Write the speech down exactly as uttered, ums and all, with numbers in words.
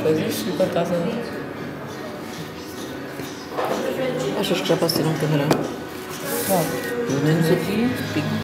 coisas e por causa. Achas que já posso ter um padrão? Bom, pelo menos aqui.